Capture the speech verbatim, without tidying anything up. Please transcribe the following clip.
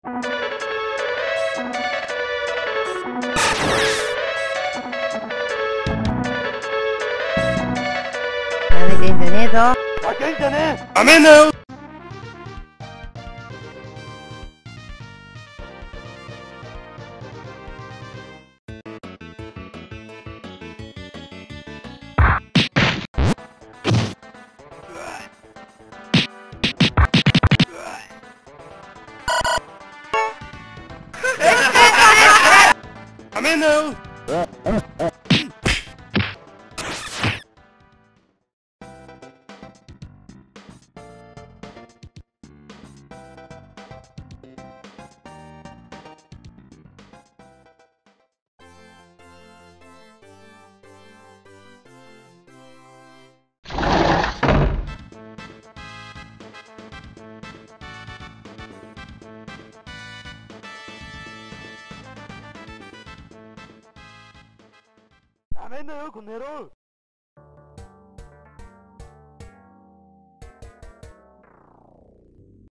やめてんじゃねえぞ。 負けんじゃねえ。 ダメだよ。ダメだよ。 ダメだよこの野郎。